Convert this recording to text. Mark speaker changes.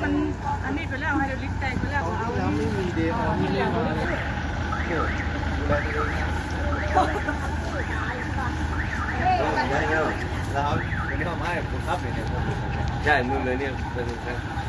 Speaker 1: มันอันนี้ไปแล้วให้เราลิฟต์ใจไปแล้วเอา
Speaker 2: ไม่มีเดย์ไม่ได้มาเลยเกิดดูแลตัวเองได้เนาะแล้ววันนี้เขามาให้ผมครับเนี่ยใช่มึงเลยเนี่ยเป็น